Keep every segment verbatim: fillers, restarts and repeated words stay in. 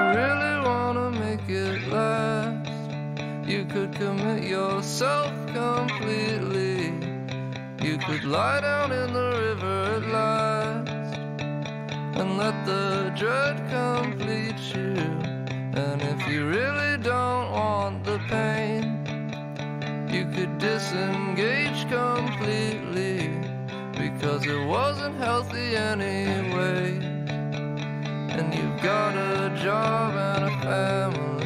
really wanna make it last, you could commit yourself completely. You could lie down in the river at last and let the dread complete you. And if you really don't want the pain, you could disengage completely, because it wasn't healthy anyway. And you've got a job and a family.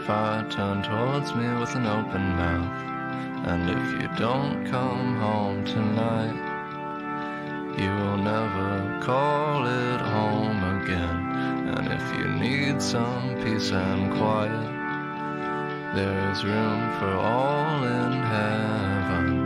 fire turn towards me with an open mouth. And if you don't come home tonight, you will never call it home again. And if you need some peace and quiet, there is room for all in heaven.